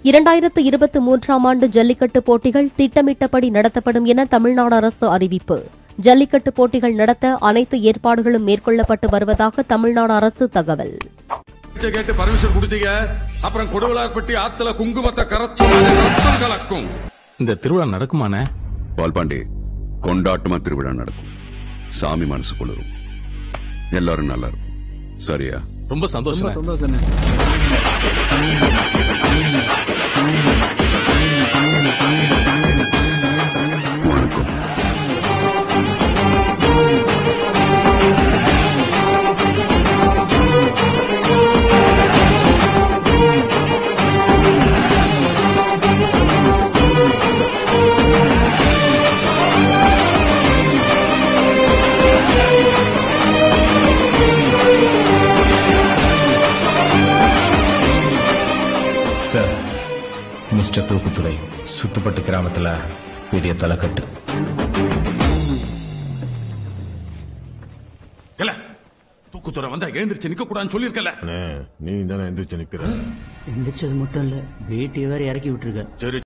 2023ஆம் ஆண்டு ஜல்லிக்கட்டு போட்டிகள் திட்டமிட்டபடி நடத்தப்படும் என தமிழ்நாடு அரசு அறிவிப்பு. ஜல்லிக்கட்டு போட்டிகள் நடத்த அனைத்து ஏற்பாடுகளும் மேற்கொள்ளப்பட்டு வருவதாக தமிழ்நாடு அரசு தகவல். கேட்டு பர்மிஷன் கொடுத்தீங்க, அப்புறம் கொடுவலார்பட்டி ஆத்துல குங்குமத்தை கரைச்சு கலக்கும். இந்த திருவிழா நடக்குமானே? பால்பாண்டி, கொண்டாட்டமா திருவிழா நடக்கும். சாமி மனசு குளிரும், எல்லாரும் நல்லா இருக்கும். சரியா? ரொம்ப சந்தோஷம். வணக்கம். மிஸ்டர் தூக்குத்துறை, சுத்துப்பட்டு கிராமத்துல பெரிய தலைக்கட்டு. தூக்குத்துறை வந்தா எழுந்திருச்சு நிக்க கூடாதுன்னு சொல்லிருக்கல. நீ தானே எந்திரிச்சு நிக்கிற? எந்திரிச்சது மட்டும் இல்ல, வேட்டியை வேற இறக்கி விட்டுருக்க.